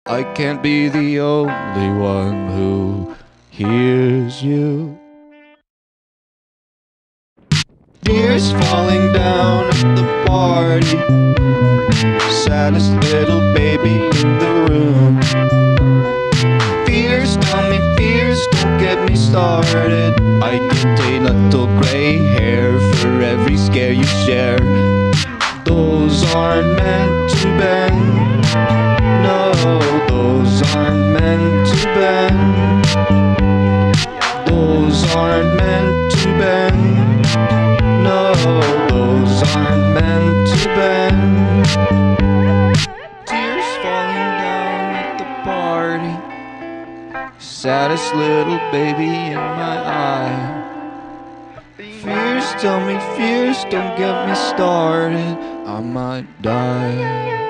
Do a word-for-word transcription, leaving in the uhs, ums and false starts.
I can't be the only one who hears you. Tears falling down at the party, saddest little baby in the room. Fears, tell me fears, don't get me started. I get a little grey hair for every scare you share. Those aren't meant to bend. No, those aren't meant to bend. Those aren't meant to bend. No, those aren't meant to bend. Tears falling down at the party, saddest little baby in my eye. Fears, tell me fears, don't get me started, I might die.